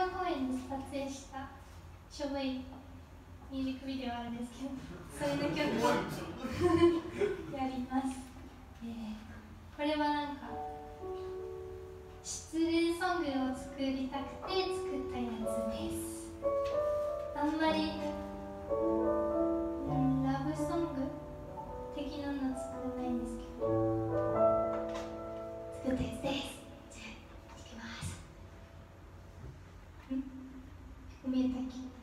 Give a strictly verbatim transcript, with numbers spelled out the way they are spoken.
場公園で撮影したしょぼいミュージックビデオあるんですけど、それの曲をやります。えー、これはなんか失恋ソングを作りたくて作ったやつです。あんまり、うん、ラブソング的なの作らないんですけど、作ったやつです。じゃあ、いきます。ん見えたっけ？